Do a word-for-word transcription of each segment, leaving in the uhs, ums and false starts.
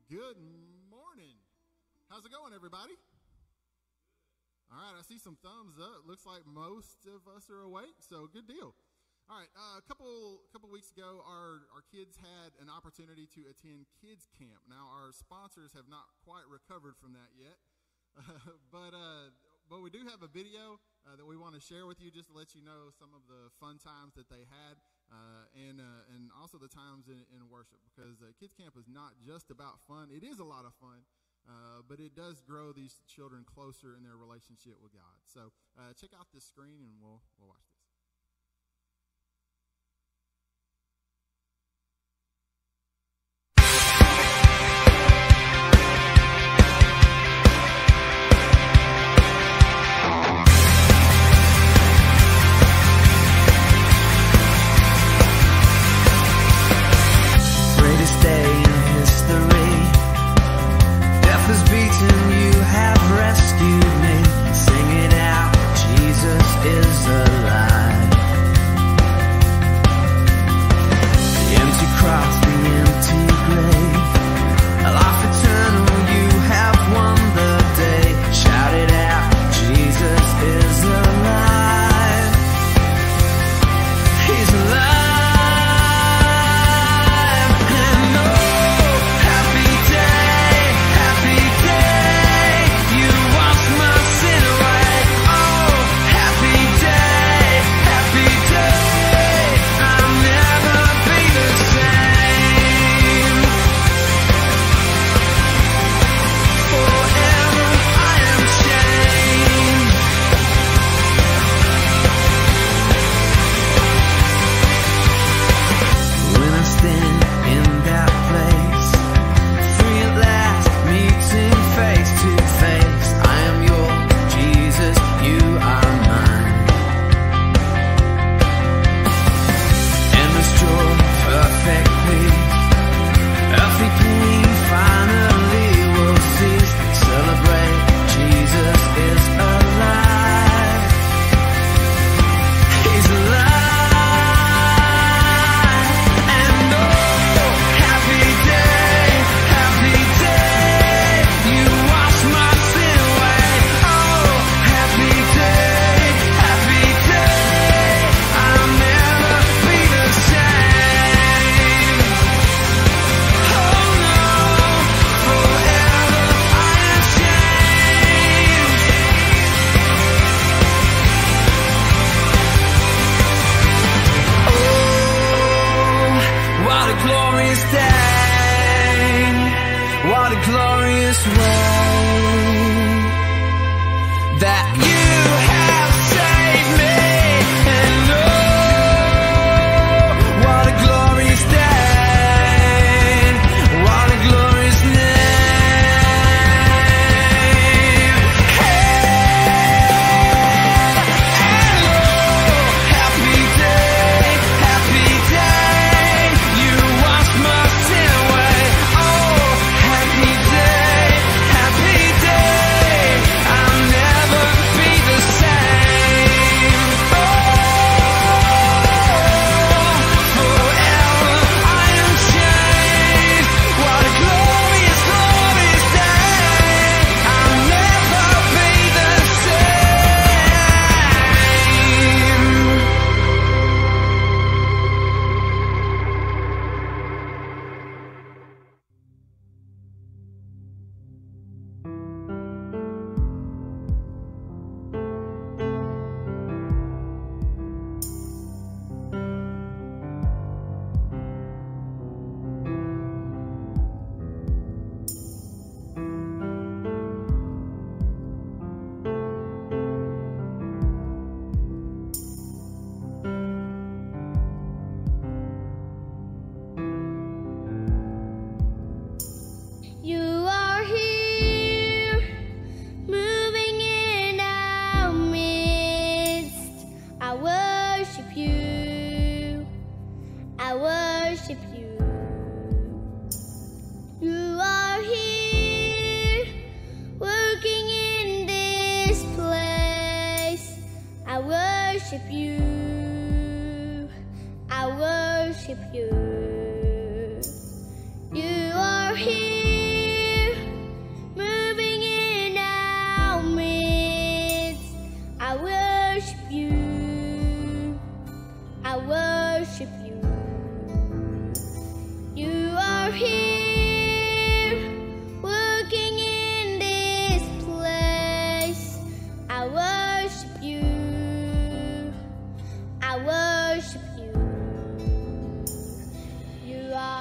Good morning. How's it going, everybody? All right, I see some thumbs up. Looks like most of us are awake, so good deal. All right, uh, a couple couple weeks ago, our, our kids had an opportunity to attend kids camp. Now, our sponsors have not quite recovered from that yet, uh, but uh, but we do have a video uh, that we want to share with you just to let you know some of the fun times that they had. Uh, and uh, and also the times in, in worship, because uh, kids camp is not just about fun. It is a lot of fun, uh, but it does grow these children closer in their relationship with God. So uh, check out this screen and we'll we'll watch this. worship you, I worship you. You are here. I worship you. You are here, working in this place. I worship you. I worship you. You are.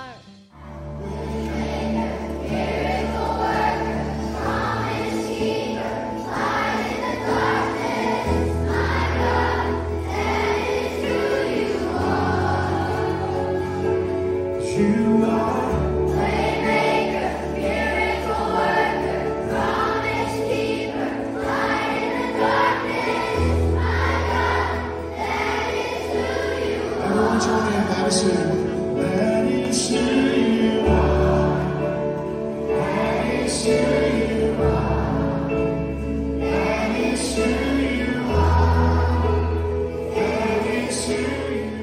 You are waymaker, miracle worker, promise keeper, light in the darkness. My God, that is who you are. Everyone join in, that is who. That is who you are. That is who you are. That is who you are. That is who you are.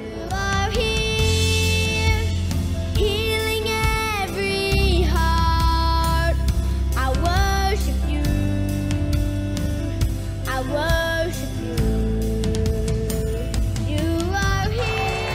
Healing every heart. I worship you. I worship you. You are here.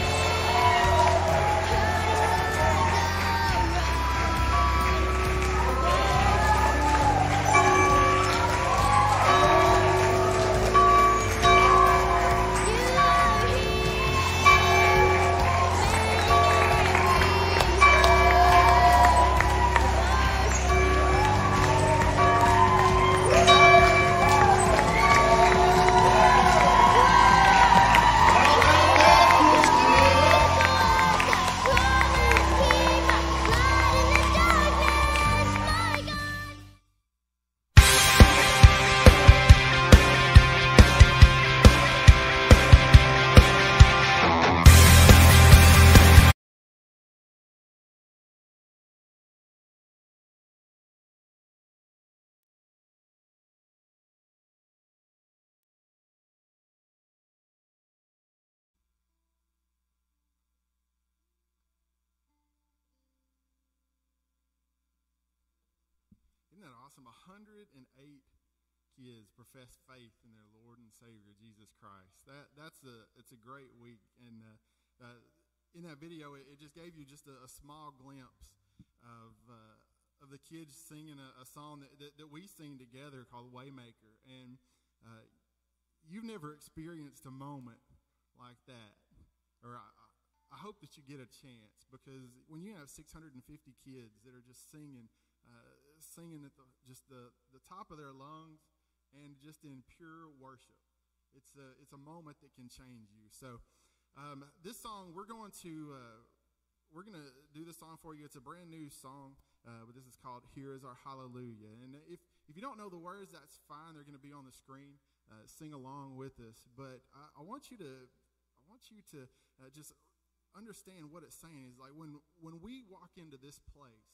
Isn't that awesome? one hundred eight kids profess faith in their Lord and Savior, Jesus Christ. That That's a, it's a great week. And uh, uh, in that video, it, it just gave you just a, a small glimpse of uh, of the kids singing a, a song that, that, that we sing together called Waymaker. And uh, you've never experienced a moment like that. Or I, I hope that you get a chance, because when you have six hundred fifty kids that are just singing, uh, singing at the, just the, the top of their lungs and just in pure worship, it's a, it's a moment that can change you. So um, this song, we're going to uh, we're going to do this song for you. It's a brand new song, uh, but this is called Here Is Our Hallelujah. And if, if you don't know the words, that's fine. They're going to be on the screen. Uh, sing along with us. But I, I want you to I want you to uh, just understand what it's saying. Is like when when we walk into this place,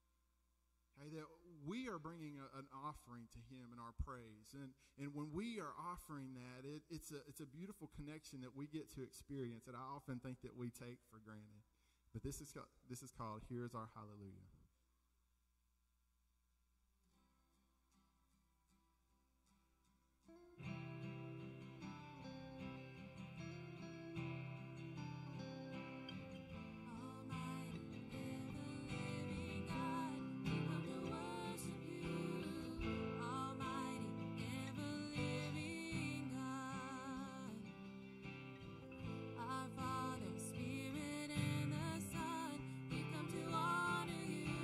okay, that we are bringing a, an offering to Him in our praise, and and when we are offering that, it, it's a it's a beautiful connection that we get to experience that I often think that we take for granted. But this is this is called Here's Our Hallelujah. Our Father, Spirit, and the Son, we come to honor you.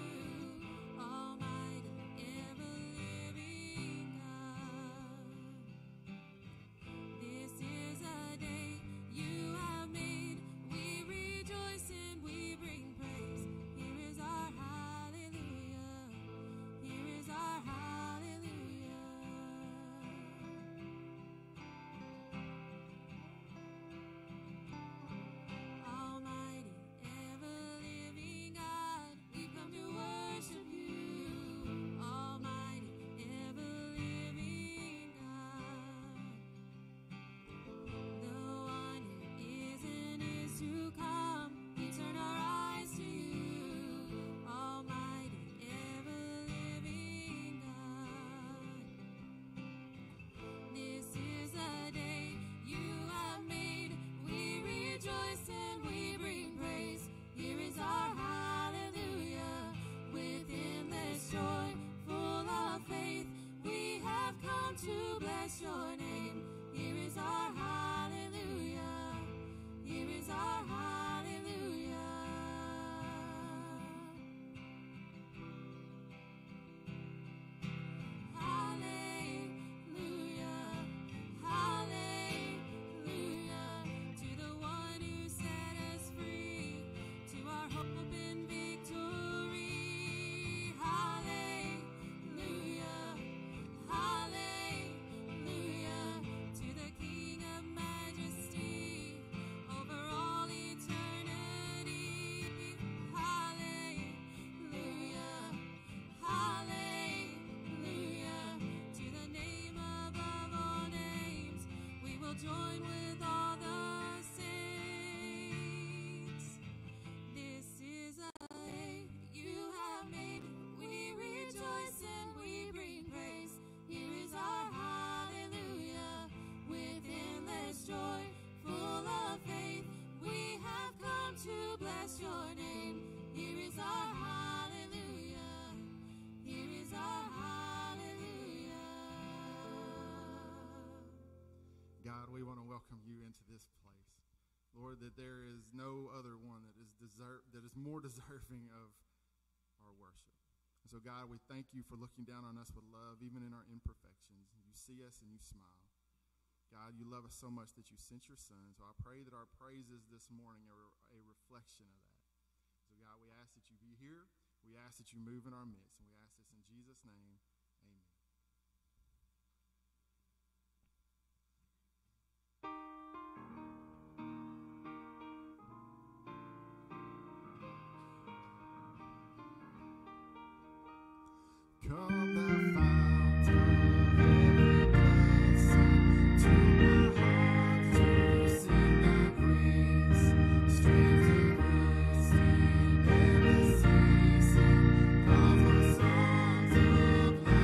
bless your name. Here is our hallelujah. Here is our hallelujah. God, we want to welcome you into this place. Lord, that there is no other one that is deserve, that is more deserving of our worship. And so, God, we thank you for looking down on us with love, even in our imperfections. You see us and you smile. God, you love us so much that you sent your son. So I pray that our praises this morning are a reflection of that. So, God, we ask that you be here. We ask that you move in our midst. And we ask this in Jesus' name. Amen. Come the fount of every blessing, to my heart to sing thy praise. Streams of mercy never ceasing, offer songs of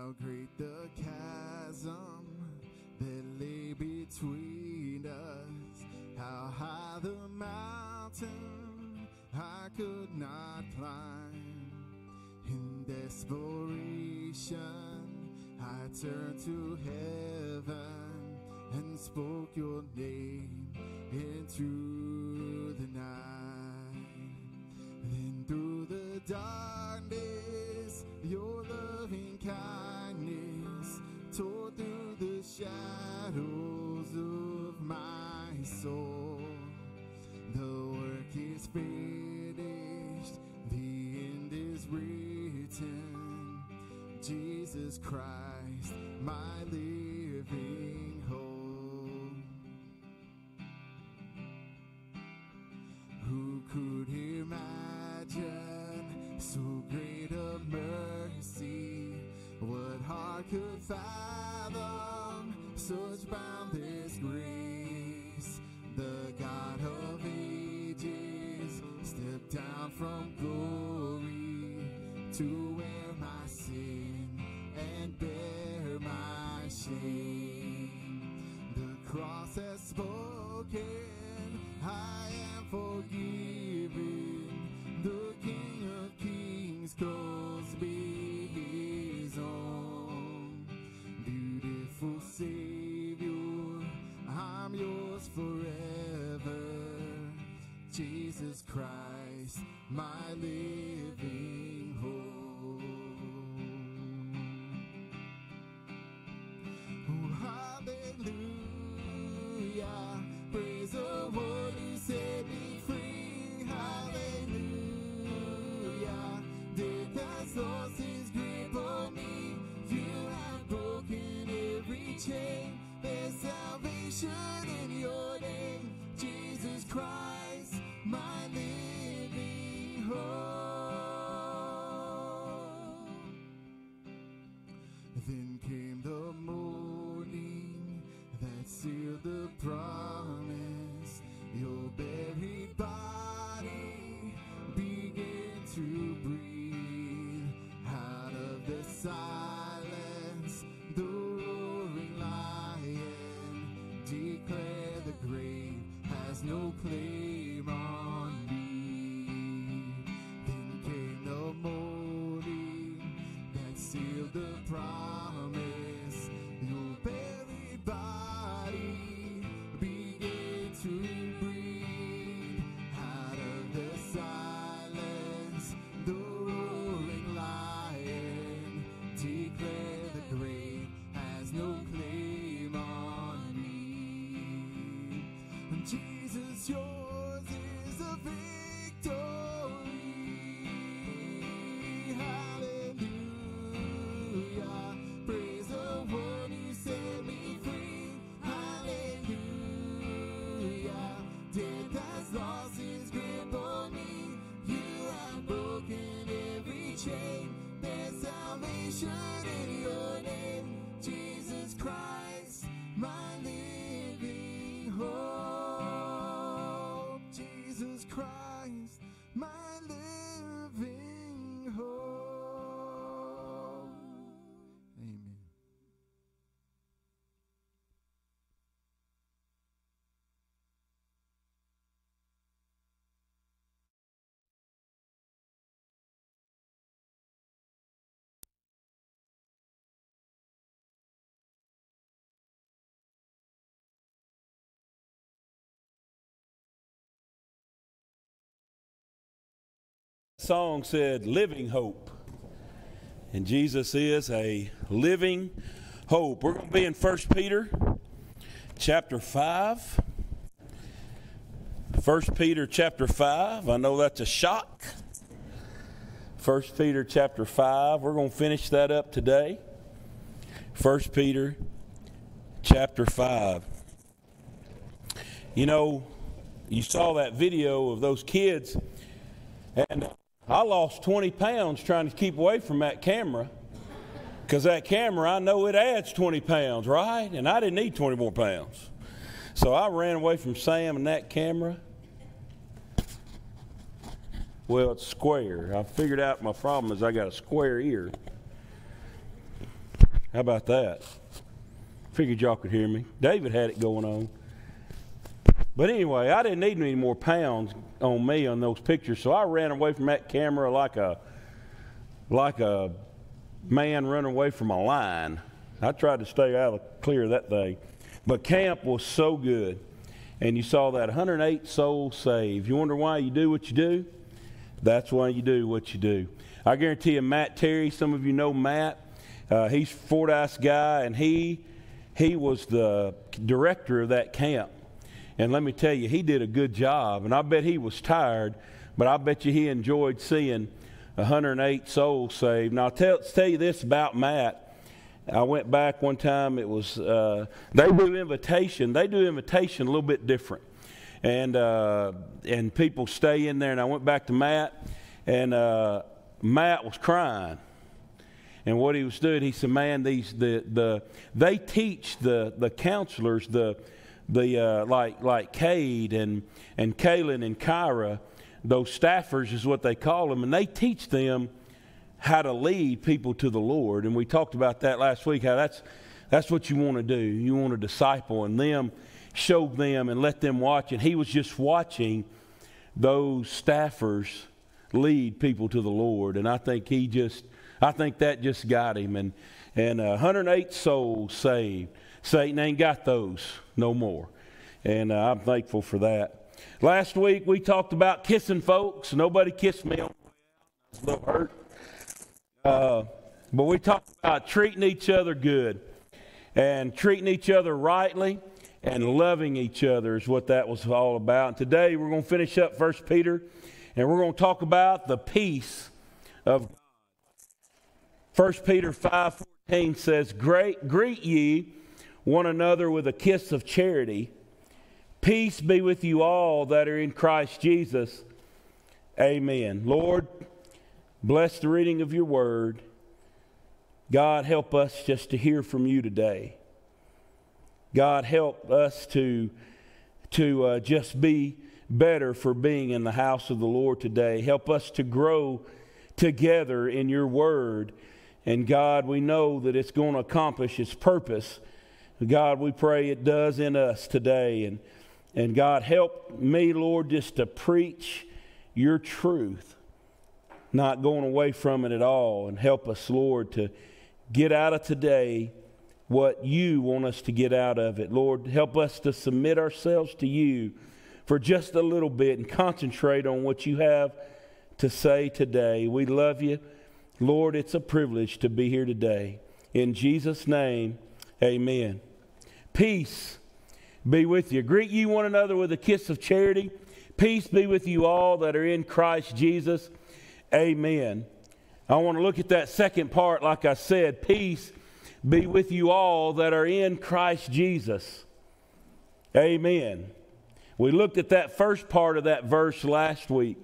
how great the chasm that lay between us, how high the mountain I could not climb. In desperation, I turned to heaven and spoke your name into the night. Then through the darkness, your loving kindness tore through the shadows of my soul. The work is finished, the end is written. Jesus Christ, my living hope. Who could imagine so great a mercy? What heart could fathom such boundless grace? The God of ages stepped down from glory to wear my sin and bear my shame. The cross has spoken, I am forgiven. The King of Kings calls me his own. Beautiful Savior, I'm yours forever. Jesus Christ, my living hope. Oh, hallelujah, praise the one who set me free. Hallelujah, death has lost his grip on me. You have broken every chain. There's salvation in your name, Jesus Christ, my living hope. Then came the morning that sealed the promise. Your buried body began to breathe. Out of the silence, the roaring lion declared the grave has no claim on me. Then came the morning that sealed the promise. Your buried body began to breathe. Out of the silence, the roaring lion declared the grave has no claim on me. Jesus, yours is the victory. Hallelujah, praise the one who set me free. Hallelujah, death has lost his grip on me. You have broken every chain. There's salvation in your name, Jesus Christ, my living hope. Jesus Christ, my living hope. Amen. Song said living hope, and Jesus is a living hope. We're going to be in First Peter chapter five. First Peter chapter five. I know that's a shock. First Peter chapter five. We're going to finish that up today. First Peter chapter five. You know, you saw that video of those kids, and I lost twenty pounds trying to keep away from that camera, because that camera, I know it adds twenty pounds, right? And I didn't need twenty more pounds. So I ran away from Sam and that camera. Well, it's square. I figured out my problem is I got a square ear. How about that? Figured y'all could hear me. David had it going on. But anyway, I didn't need any more pounds on me on those pictures, so I ran away from that camera like a like a man running away from a lion. I tried to stay out of clear of that thing. But camp was so good. And you saw that one hundred eight souls saved. You wonder why you do what you do? That's why you do what you do. I guarantee you, Matt Terry, some of you know Matt. Uh, he's a Fordyce guy, and he he was the director of that camp. And let me tell you, he did a good job. And I bet he was tired, but I bet you he enjoyed seeing one hundred eight souls saved. Now, I'll tell, tell you this about Matt. I went back one time. It was uh, they do invitation. They do invitation a little bit different, and uh, and people stay in there. And I went back to Matt, and uh, Matt was crying. And what he was doing, he said, "Man, these the the they teach the the counselors the the uh, like like Cade and and Kaylin and Kyra, those staffers is what they call them, and they teach them how to lead people to the Lord." And we talked about that last week, how that's that's what you want to do. You want to disciple and them, show them and let them watch. And he was just watching those staffers lead people to the Lord. And I think he just, I think that just got him. And, and uh, one hundred eight souls saved. Satan ain't got those no more. And uh, I'm thankful for that. Last week we talked about kissing folks. Nobody kissed me on the way out. I was a little hurt. Uh, but we talked about treating each other good and treating each other rightly and loving each other is what that was all about. And today we're going to finish up First Peter, and we're going to talk about the peace of God. First Peter five fourteen says, Great, greet ye one another with a kiss of charity. Peace be with you all that are in Christ Jesus. Amen. Lord, bless the reading of your word. God, help us just to hear from you today. God, help us to, to uh, just be better for being in the house of the Lord today. Help us to grow together in your word. And God, we know that it's going to accomplish its purpose. God, we pray it does in us today. And, and God, help me, Lord, just to preach your truth, not going away from it at all. And help us, Lord, to get out of today what you want us to get out of it. Lord, help us to submit ourselves to you for just a little bit and concentrate on what you have to say today. We love you. Lord, it's a privilege to be here today. In Jesus' name, amen. Peace be with you. Greet you one another with a kiss of charity. Peace be with you all that are in Christ Jesus. Amen. I want to look at that second part, like I said. Peace be with you all that are in Christ Jesus. Amen. We looked at that first part of that verse last week.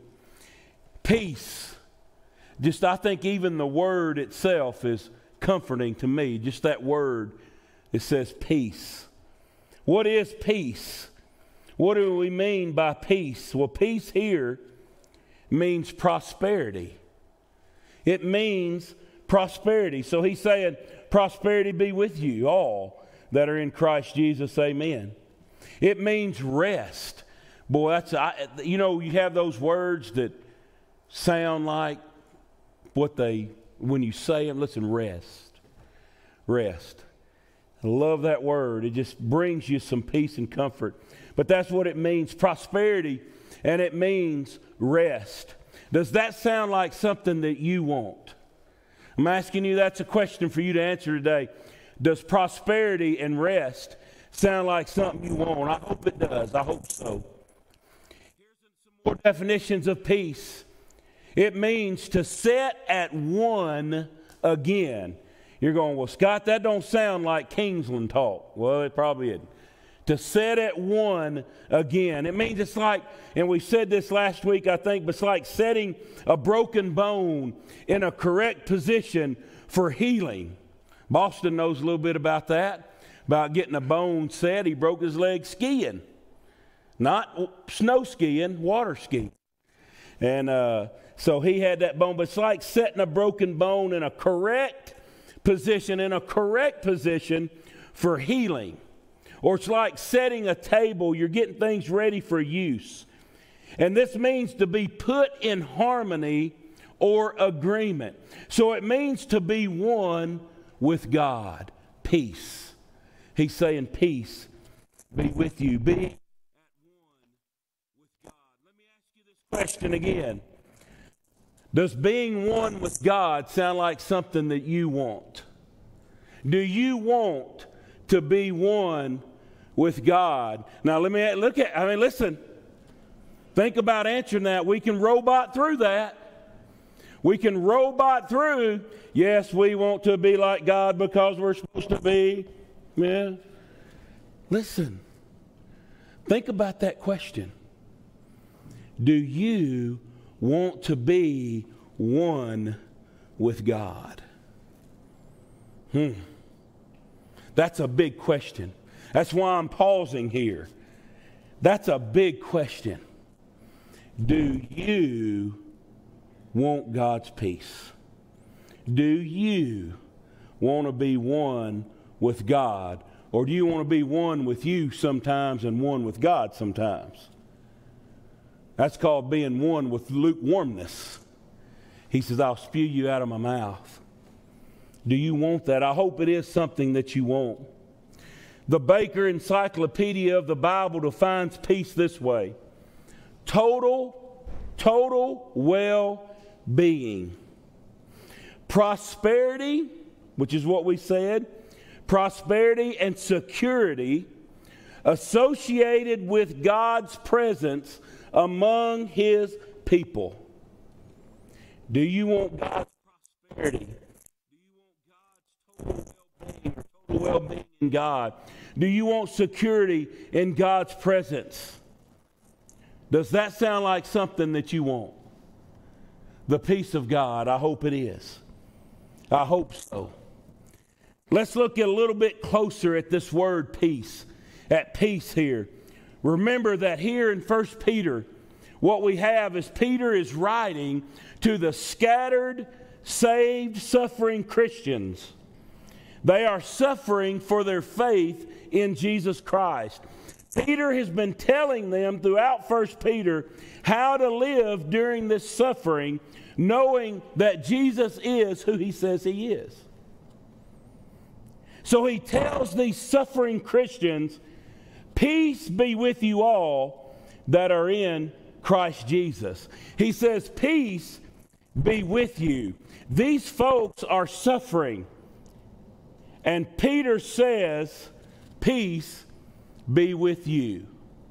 Peace. Just, I think even the word itself is comforting to me. Just that word, it says peace. What is peace? What do we mean by peace? Well, peace here means prosperity. It means prosperity. So he's saying, prosperity be with you all that are in Christ Jesus. Amen. It means rest. Boy, that's, I, you know, you have those words that sound like what they, when you say them, listen, rest. Rest. I love that word. It just brings you some peace and comfort. But that's what it means, prosperity, and it means rest. Does that sound like something that you want? I'm asking you, that's a question for you to answer today. Does prosperity and rest sound like something you want? I hope it does. I hope so. Here's some more definitions of peace. It means to set at one again. You're going, well, Scott, that don't sound like Kingsland talk. Well, it probably isn't. To set at one again. It means it's like, and we said this last week, I think, but it's like setting a broken bone in a correct position for healing. Boston knows a little bit about that, about getting a bone set. He broke his leg skiing. Not snow skiing, water skiing. And uh, so he had that bone, but it's like setting a broken bone in a correct position, in a correct position for healing. Or it's like setting a table. You're getting things ready for use. And this means to be put in harmony or agreement. So it means to be one with God. Peace. He's saying peace be with you. Be at one with God. Let me ask you this question again. Does being one with God sound like something that you want? Do you want to be one with God? Now let me look at, I mean, listen. Think about answering that. We can robot through that. We can robot through, yes, we want to be like God because we're supposed to be. Yeah. Listen. Think about that question. Do you want to be one with God? Hmm. That's a big question. That's why I'm pausing here. That's a big question. Do you want God's peace? Do you want to be one with God? Or do you want to be one with you sometimes and one with God sometimes? That's called being one with lukewarmness. He says, I'll spew you out of my mouth. Do you want that? I hope it is something that you want. The Baker Encyclopedia of the Bible defines peace this way. Total, total well-being. Prosperity, which is what we said, prosperity and security associated with God's presence among His people. Do you want God's prosperity? Do you want God's total well-being or total well-being in God? Do you want security in God's presence? Does that sound like something that you want? The peace of God, I hope it is. I hope so. Let's look a little bit closer at this word peace, at peace here. Remember that here in First Peter, what we have is Peter is writing to the scattered, saved, suffering Christians. They are suffering for their faith in Jesus Christ. Peter has been telling them throughout First Peter how to live during this suffering, knowing that Jesus is who He says He is. So he tells these suffering Christians, peace be with you all that are in Christ Jesus. He says, peace be with you. These folks are suffering. And Peter says, peace be with you.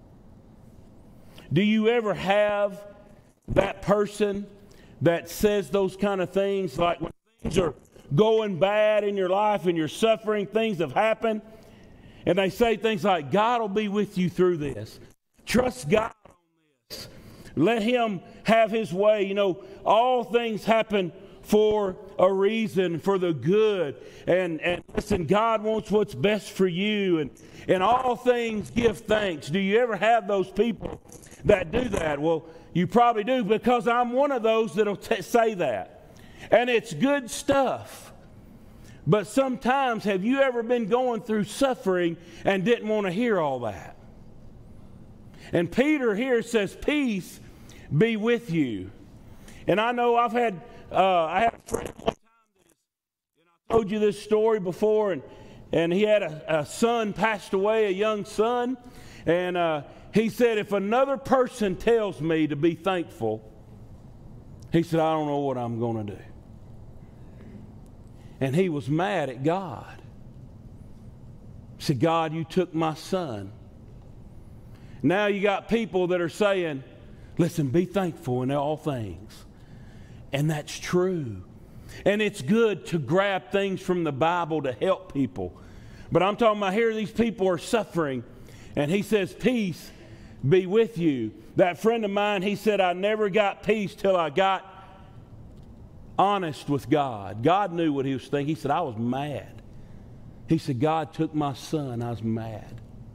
Do you ever have that person that says those kind of things, like when things are going bad in your life and you're suffering, things have happened, and they say things like, God will be with you through this. Trust God on this. Let Him have His way. You know, all things happen for a reason, for the good. And, and listen, God wants what's best for you. And in all things, give thanks. Do you ever have those people that do that? Well, you probably do, because I'm one of those that'll t- say that. And it's good stuff. But sometimes, have you ever been going through suffering and didn't want to hear all that? And Peter here says, peace be with you. And I know I've had, uh, I had a friend one time that is, and I told you this story before, and, and he had a, a son passed away, a young son, and uh, he said, if another person tells me to be thankful, he said, I don't know what I'm going to do. And he was mad at God. He said, God, you took my son. Now you got people that are saying, listen, be thankful in all things. And that's true. And it's good to grab things from the Bible to help people. But I'm talking about here, these people are suffering. And he says, peace be with you. That friend of mine, he said, I never got peace till I got honest with God. God knew what he was thinking. He said, I was mad. He said, God took my son. I was mad.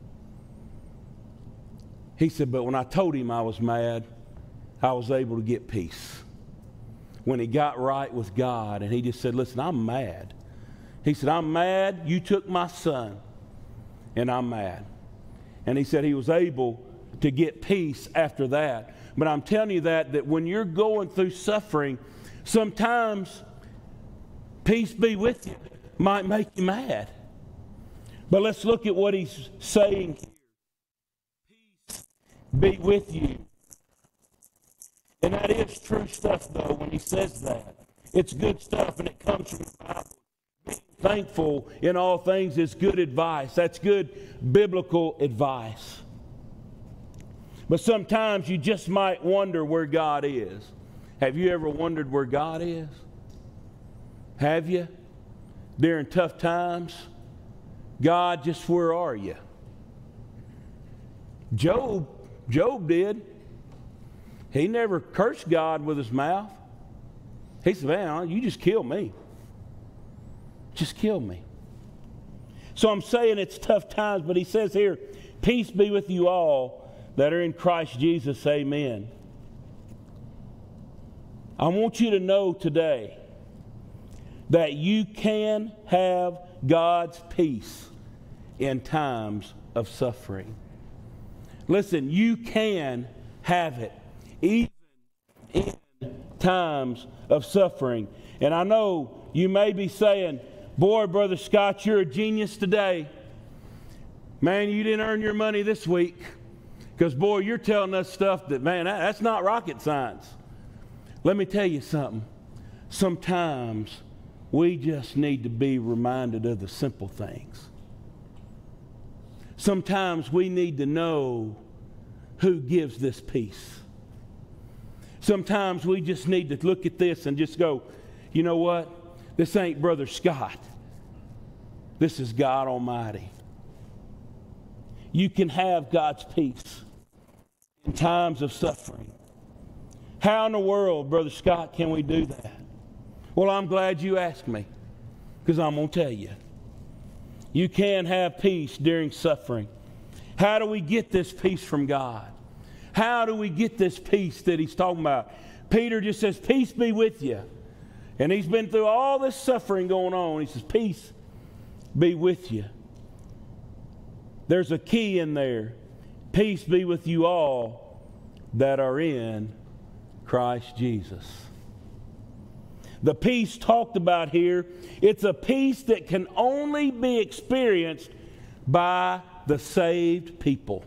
He said, but when I told him I was mad, I was able to get peace. When he got right with God, and he just said, listen, I'm mad. He said, I'm mad. You took my son, and I'm mad. And he said he was able to get peace after that. But I'm telling you that, that when you're going through suffering, sometimes peace be with you might make you mad. But let's look at what he's saying here. Peace be with you. And that is true stuff, though, when he says that. It's good stuff, and it comes from the Bible. Being thankful in all things is good advice. That's good biblical advice. But sometimes you just might wonder where God is. Have you ever wondered where God is? Have you? During tough times? God, just where are you? Job, Job did. He never cursed God with his mouth. He said, man, you just kill me. Just kill me. So I'm saying it's tough times, but he says here, peace be with you all that are in Christ Jesus, amen. I want you to know today that you can have God's peace in times of suffering. Listen, you can have it even in times of suffering. And I know you may be saying, boy, Brother Scott, you're a genius today. Man, you didn't earn your money this week. Because, boy, you're telling us stuff that, man, that, that's not rocket science. Let me tell you something. Sometimes we just need to be reminded of the simple things. Sometimes we need to know who gives this peace. Sometimes we just need to look at this and just go, you know what? This ain't Brother Scott. This is God Almighty. You can have God's peace in times of suffering. How in the world, Brother Scott, can we do that? Well, I'm glad you asked me, because I'm going to tell you. You can have peace during suffering. How do we get this peace from God? How do we get this peace that he's talking about? Peter just says, peace be with you. And he's been through all this suffering going on. He says, peace be with you. There's a key in there. Peace be with you all that are in Christ Jesus. The peace talked about here, it's a peace that can only be experienced by the saved people.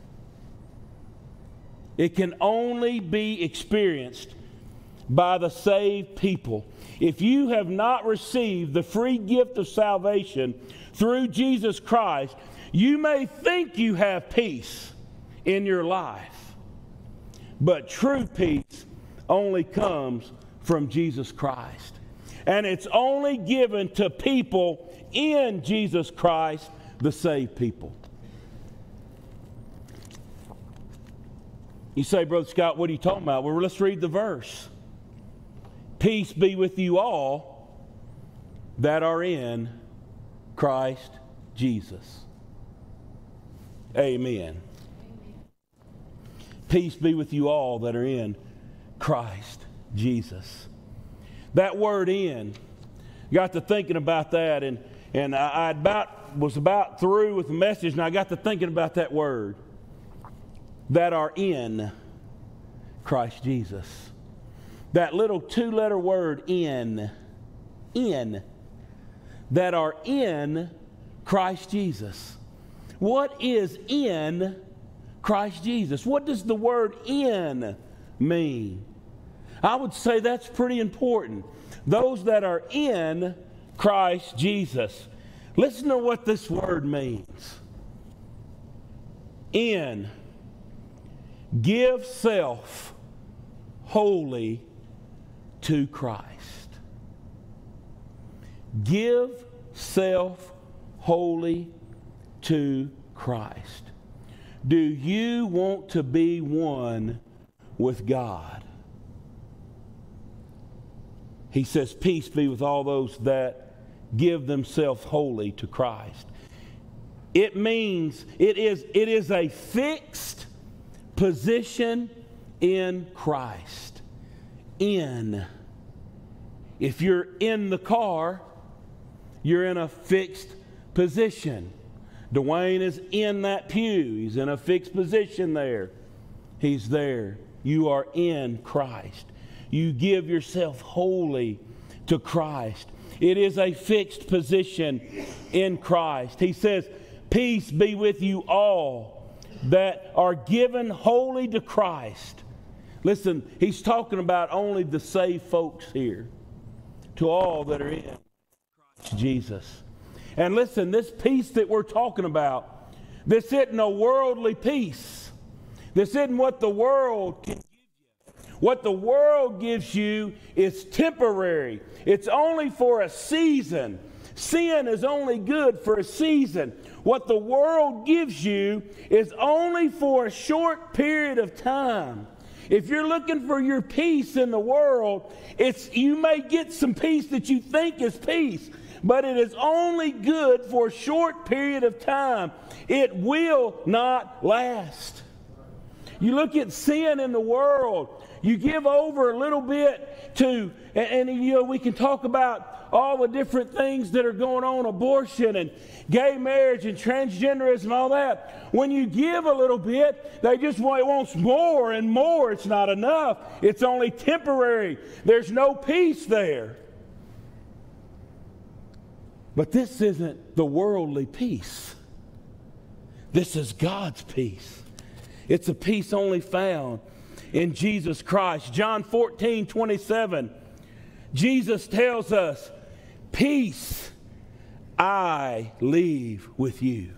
It can only be experienced by the saved people. If you have not received the free gift of salvation through Jesus Christ, you may think you have peace in your life, but true peace only comes from Jesus Christ. And it's only given to people in Jesus Christ, the saved people. You say, Brother Scott, what are you talking about? Well, let's read the verse. Peace be with you all that are in Christ Jesus. Amen. Amen. Peace be with you all that are in Christ Jesus. That word in, got to thinking about that, and, and I, I about was about through with the message, and I got to thinking about that word. That are in Christ Jesus. That little two-letter word, in, in, that are in Christ Jesus. What is in Christ Jesus? What does the word in mean? I would say that's pretty important. Those that are in Christ Jesus. Listen to what this word means. In. Give self wholly to Christ. Give self wholly to Christ. Do you want to be one with God? He says, peace be with all those that give themselves wholly to Christ. It means it is, it is a fixed position in Christ. In. If you're in the car You're in a fixed position. Dwayne is in that pew. He's in a fixed position there. He's there. You are in Christ. You give yourself wholly to Christ. It is a fixed position in Christ. He says, peace be with you all that are given wholly to Christ. Listen, he's talking about only the saved folks here. To all that are in Christ Jesus. And listen, this peace that we're talking about, this isn't a worldly peace. This isn't what the world can give you. What the world gives you is temporary. It's only for a season. Sin is only good for a season. What the world gives you is only for a short period of time. If you're looking for your peace in the world, it's you may get some peace that you think is peace, but it is only good for a short period of time. It will not last. You look at sin in the world, you give over a little bit to, and, and you know, we can talk about all the different things that are going on, abortion and gay marriage and transgenderism and all that. When you give a little bit, they just want, it wants more and more. It's not enough. It's only temporary. There's no peace there. But this isn't the worldly peace. This is God's peace. It's a peace only found in Jesus Christ. John fourteen twenty-seven, Jesus tells us, peace I leave with you.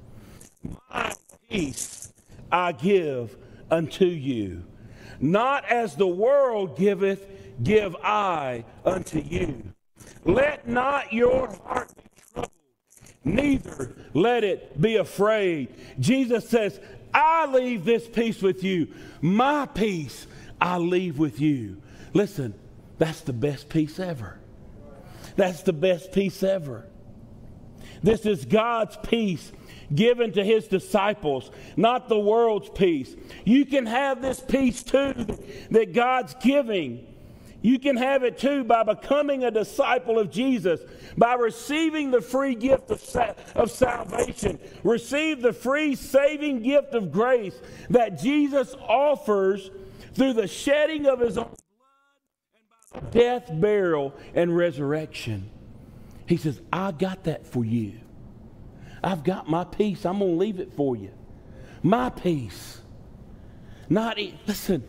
My peace I give unto you. Not as the world giveth, give I unto you. Let not your heart be troubled, neither let it be afraid. Jesus says, I leave this peace with you. My peace I leave with you. Listen, that's the best peace ever. That's the best peace ever. This is God's peace given to his disciples, not the world's peace. You can have this peace too that God's giving. You can have it too by becoming a disciple of Jesus, by receiving the free gift of, sa- of salvation. Receive the free saving gift of grace that Jesus offers through the shedding of his own blood and by the death, burial, and resurrection. He says, I got that for you. I've got my peace. I'm going to leave it for you. My peace. Not, listen,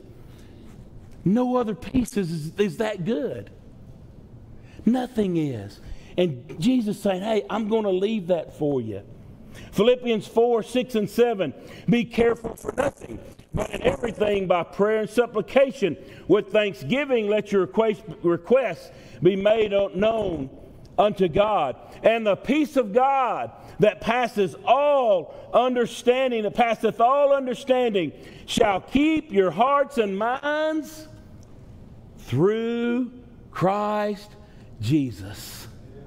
no other peace is, is that good. Nothing is. And Jesus saying, hey, I'm going to leave that for you. Philippians four, six, and seven. Be careful for nothing, but in everything by prayer and supplication with thanksgiving let your request, requests be made known unto God. And the peace of God that passes all understanding, that passeth all understanding, shall keep your hearts and minds through Christ Jesus.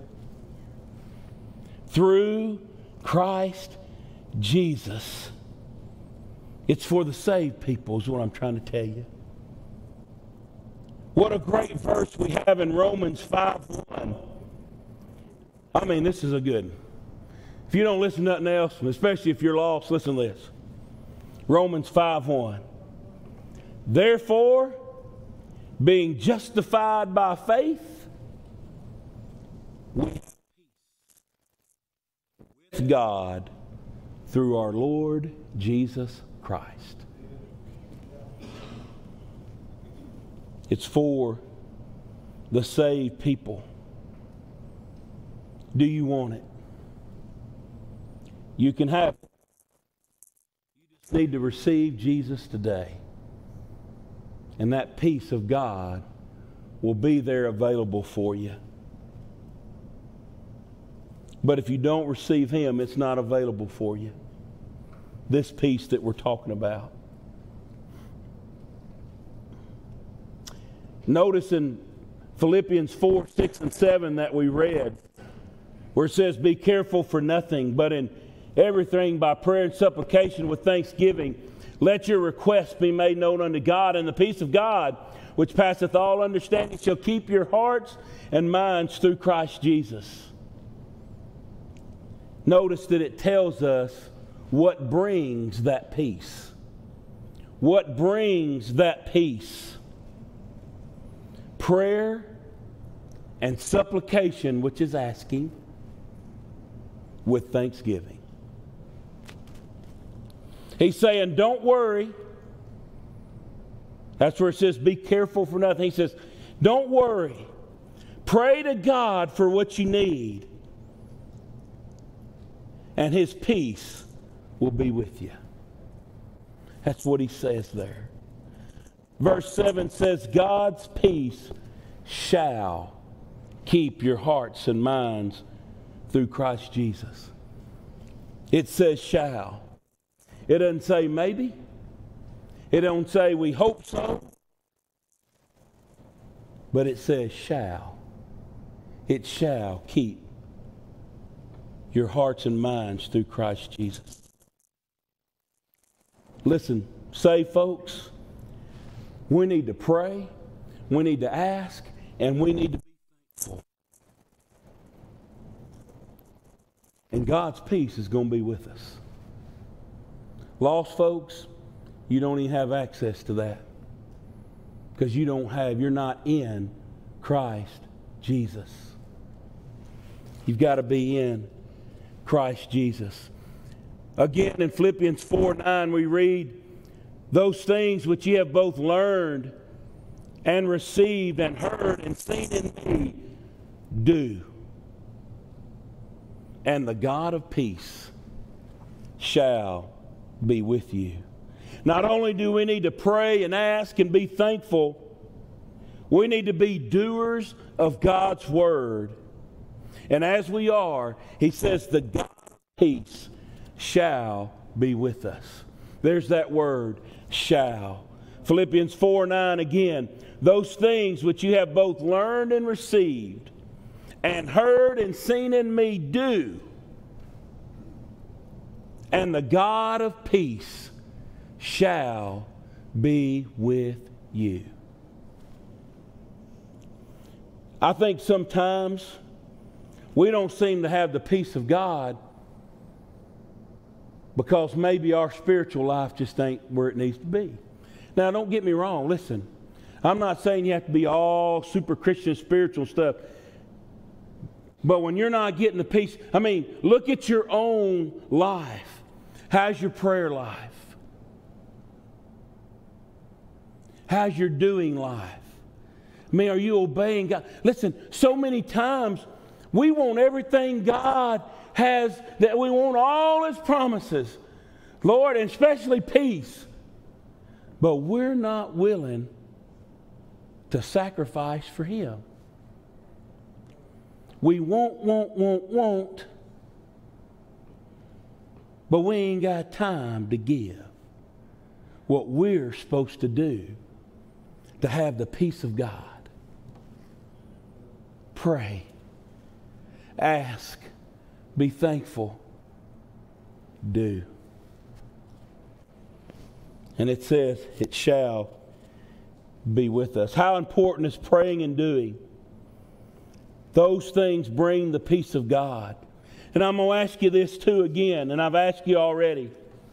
Through Christ Jesus. It's for the saved people is what I'm trying to tell you. What a great verse we have in Romans five one. I mean, this is a good one. If you don't listen to nothing else, especially if you're lost, listen to this. Romans five one. Therefore, being justified by faith, we have peace with God through our Lord Jesus Christ. It's for the saved people. Do you want it? You can have it. You just need to receive Jesus today. And that peace of God will be there available for you. But if you don't receive him, it's not available for you. This peace that we're talking about. Notice in Philippians four, six, and seven that we read, where it says, be careful for nothing, but in everything by prayer and supplication with thanksgiving, let your requests be made known unto God, and the peace of God, which passeth all understanding, shall keep your hearts and minds through Christ Jesus. notice that it tells us what brings that peace. What brings that peace? Prayer and supplication, which is asking, with thanksgiving. He's saying, don't worry. That's where it says, be careful for nothing. He says, don't worry. Pray to God for what you need, and His peace will be with you. That's what he says there. Verse seven says, God's peace shall keep your hearts and minds through Christ Jesus. It says shall. It doesn't say maybe. It don't say we hope so. But it says shall. It shall keep your hearts and minds through Christ Jesus. Listen, say folks, we need to pray, we need to ask, and we need to be thankful. And God's peace is going to be with us. Lost folks, you don't even have access to that. Because you don't have, you're not in Christ Jesus. You've got to be in Christ Jesus. Again, in Philippians four nine, we read, those things which ye have both learned and received and heard and seen in me, do. And the God of peace shall be with you. Not only do we need to pray and ask and be thankful, we need to be doers of God's word. And as we are, he says, the God of peace shall be with us. There's that word, shall. Philippians four nine again. Those things which you have both learned and received and heard and seen in me, do. And the God of peace shall be with you. I think sometimes we don't seem to have the peace of God because maybe our spiritual life just ain't where it needs to be. Now, don't get me wrong. Listen, I'm not saying you have to be all super Christian spiritual stuff. But when you're not getting the peace, I mean, look at your own life. How's your prayer life? How's your doing life? I mean, are you obeying God? Listen, so many times we want everything God has, that we want all His promises, Lord, and especially peace. But we're not willing to sacrifice for Him. We want, want, want, want, but we ain't got time to give what we're supposed to do to have the peace of God. Pray, ask, be thankful, do. And it says, it shall be with us. How important is praying and doing? Those things bring the peace of God. And I'm going to ask you this too again, and I've asked you already.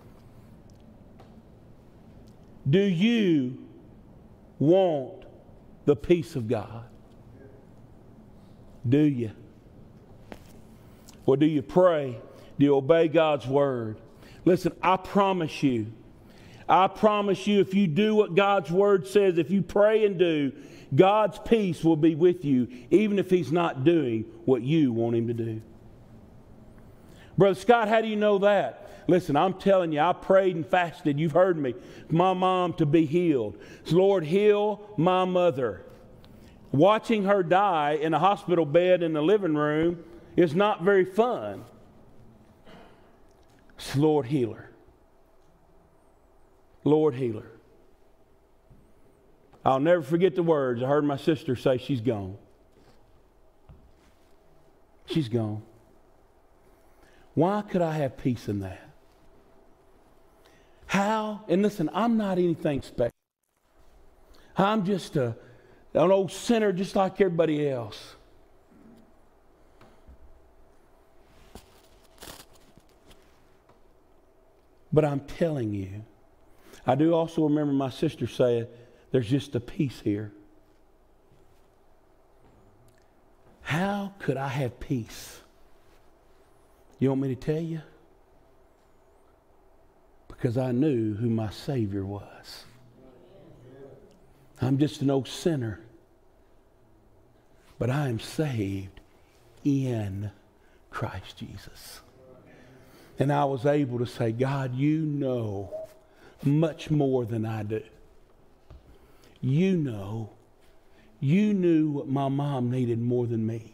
Do you want the peace of God? Do you? Or do you pray? Do you obey God's word? Listen, I promise you, I promise you, if you do what God's word says, if you pray and do, God's peace will be with you, even if He's not doing what you want Him to do. Brother Scott, how do you know that? Listen, I'm telling you, I prayed and fasted. You've heard me. My mom to be healed. So, Lord, heal my mother. Watching her die in a hospital bed in the living room is not very fun. So, Lord, heal her. Lord, heal her. I'll never forget the words I heard my sister say, she's gone. She's gone. Why could I have peace in that? How? And listen, I'm not anything special. I'm just a, an old sinner just like everybody else. But I'm telling you, I do also remember my sister saying, there's just a peace here. How could I have peace? You want me to tell you? Because I knew who my Savior was. I'm just an old sinner. But I am saved in Christ Jesus. And I was able to say, God, you know much more than I do. You know. You knew what my mom needed more than me.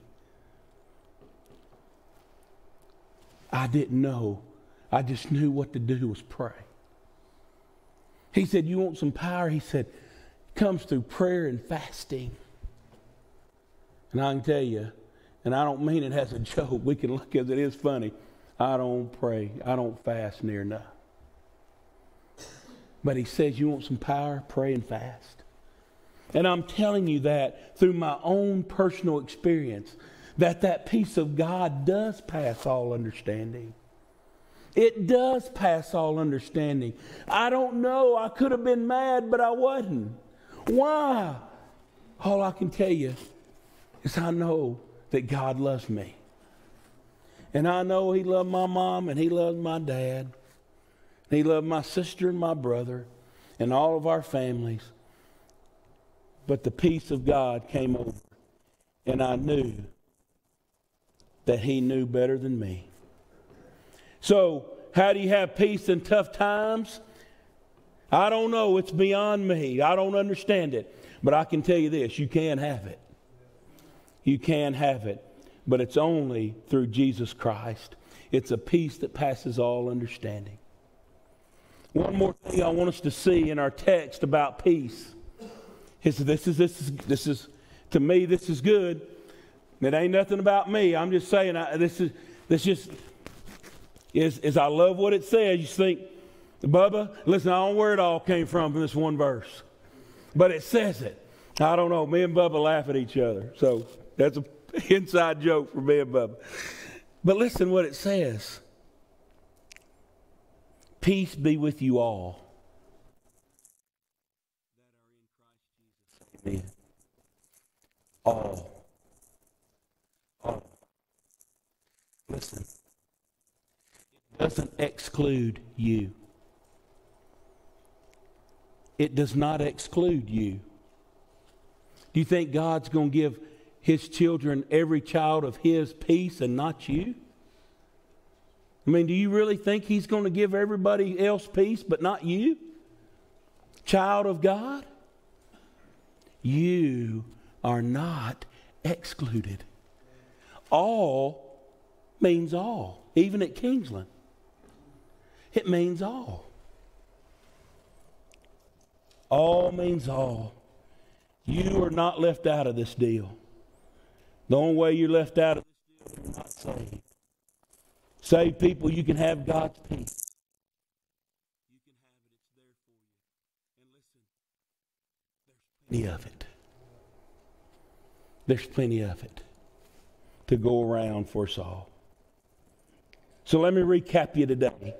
I didn't know. I just knew what to do was pray. He said, you want some power? He said, it comes through prayer and fasting. And I can tell you, and I don't mean it as a joke. We can look at it, it is funny. I don't pray. I don't fast near enough. But he says, you want some power? Pray and fast. And I'm telling you that through my own personal experience, that that peace of God does pass all understanding. It does pass all understanding. I don't know. I could have been mad, but I wasn't. Why? All I can tell you is I know that God loves me. And I know he loved my mom and he loved my dad. He loved my sister and my brother and all of our families. But the peace of God came over. And I knew that he knew better than me. So, how do you have peace in tough times? I don't know. It's beyond me. I don't understand it. But I can tell you this. You can have it. You can have it. But it's only through Jesus Christ. It's a peace that passes all understanding. One more thing I want us to see in our text about peace. Is this is this is this is to me this is good. It ain't nothing about me. I'm just saying I, this is this just is is I love what it says. You think, Bubba, listen, I don't know where it all came from from this one verse, but it says it. I don't know. Me and Bubba laugh at each other, so that's an inside joke for me and Bubba. But listen what it says. Peace be with you all. Amen. All. All. Listen. It doesn't exclude you. It does not exclude you. Do you think God's going to give his children, every child of his, peace and not you? I mean, do you really think he's going to give everybody else peace but not you? Child of God? You are not excluded. All means all, even at Kingsland. It means all. All means all. You are not left out of this deal. The only way you're left out of this deal is you're not saved. Saved people, you can have God's peace. You can have it. It's there for you. And listen, there's plenty of it. There's plenty of it to go around for us all. So let me recap you today.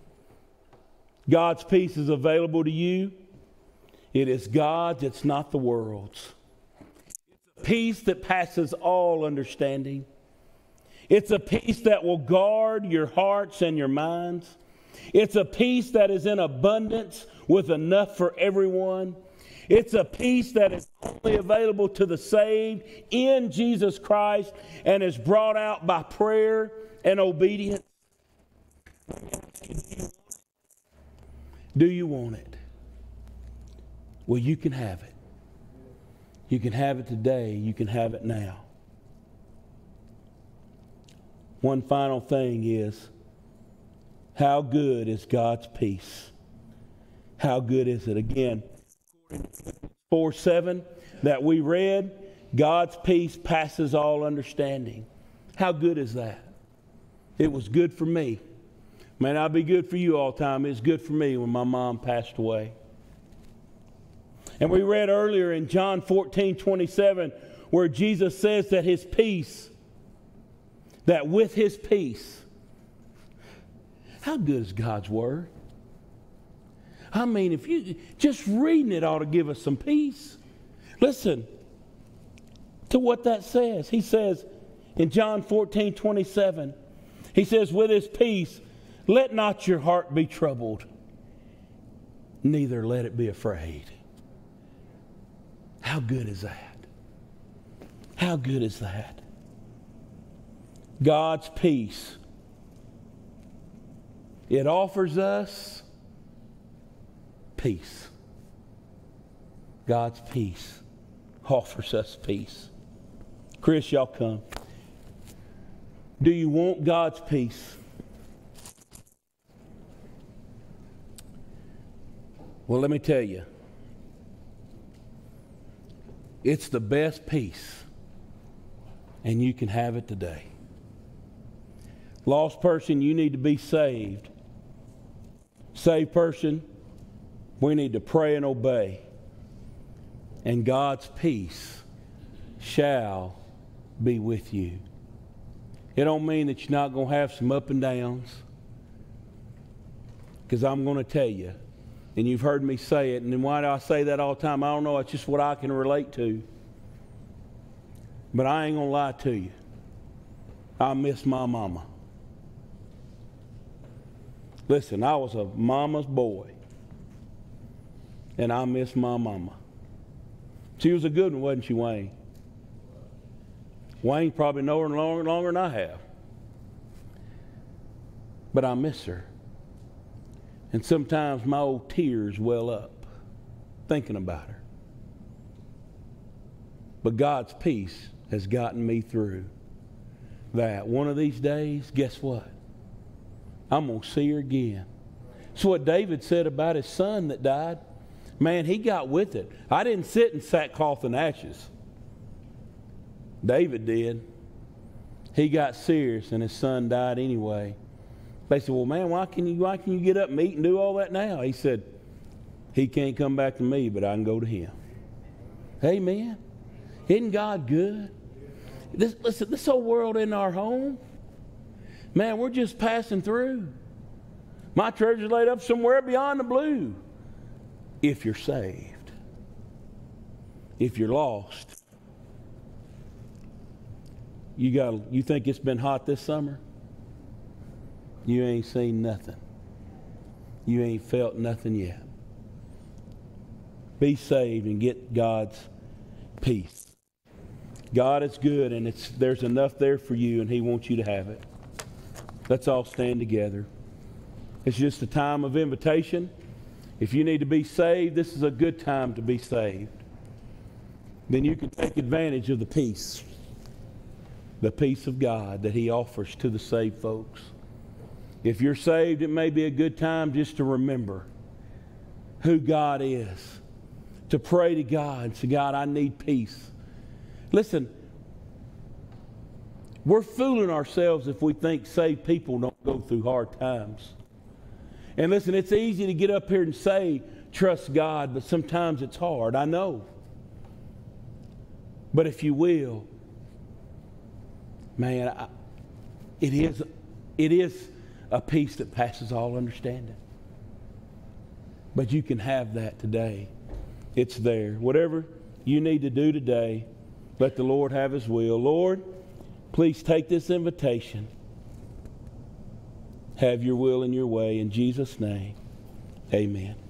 God's peace is available to you. It is God's, it's not the world's. It's a peace that passes all understanding. It's a peace that will guard your hearts and your minds. It's a peace that is in abundance with enough for everyone. It's a peace that is only available to the saved in Jesus Christ and is brought out by prayer and obedience. Do you want it? Well, you can have it. You can have it today. You can have it now. One final thing is, how good is God's peace? How good is it? Again, four seven that we read, God's peace passes all understanding. How good is that? It was good for me. May not be good for you all the time. It's good for me when my mom passed away. And we read earlier in John fourteen twenty-seven where Jesus says that his peace, that with his peace, how good is God's word? I mean, if you just reading it ought to give us some peace. Listen to what that says. He says in John fourteen twenty-seven, he says, with his peace, let not your heart be troubled, neither let it be afraid. How good is that? How good is that? God's peace. It offers us peace. God's peace offers us peace. Chris, y'all come. Do you want God's peace? Well, let me tell you. It's the best peace, and you can have it today. Lost person, you need to be saved. Saved person, we need to pray and obey. And God's peace shall be with you. It don't mean that you're not going to have some up and downs. Because I'm going to tell you, and you've heard me say it, and then why do I say that all the time? I don't know, it's just what I can relate to. But I ain't going to lie to you. I miss my mama. Listen, I was a mama's boy. And I miss my mama. She was a good one, wasn't she, Wayne? Wayne probably know her longer, longer than I have. But I miss her. And sometimes my old tears well up thinking about her. But God's peace has gotten me through that. One of these days, guess what? I'm going to see her again. That's what David said about his son that died. Man, he got with it. I didn't sit in sackcloth and ashes. David did. He got serious and his son died anyway. They said, well, man, why can you why can you get up and eat and do all that now? He said, he can't come back to me, but I can go to him. Amen. Isn't God good? This, listen, this whole world isn't our home. Man, we're just passing through. My treasure's laid up somewhere beyond the blue. If you're saved. If you're lost. You got you think it's been hot this summer? You ain't seen nothing. You ain't felt nothing yet. Be saved and get God's peace. God is good, and it's there's enough there for you, and He wants you to have it. Let's all stand together. It's just a time of invitation. If you need to be saved, this is a good time to be saved. Then you can take advantage of the peace. The peace of God that He offers to the saved folks. If you're saved, it may be a good time just to remember who God is. To pray to God and say, God, I need peace. Listen, we're fooling ourselves if we think saved people don't go through hard times. And listen, it's easy to get up here and say, trust God, but sometimes it's hard. I know. But if you will, man, I, it is, it is a peace that passes all understanding. But you can have that today. It's there. Whatever you need to do today, let the Lord have His will. Lord, please take this invitation. Have your will and your way. In Jesus' name, amen.